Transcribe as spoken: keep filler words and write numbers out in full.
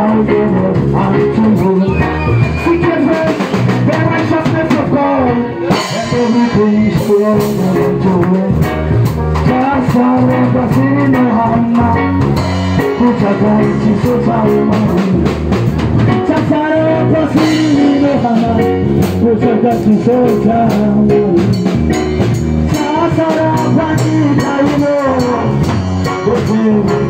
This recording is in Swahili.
I'll give it unto you. Seek your first, their righteousness of God, and everything still into it. Sasara basino hama, kutaka ichiso sauma. Sasara basino hama, kutaka ichiso sauma. Sasara basino hama, kutaka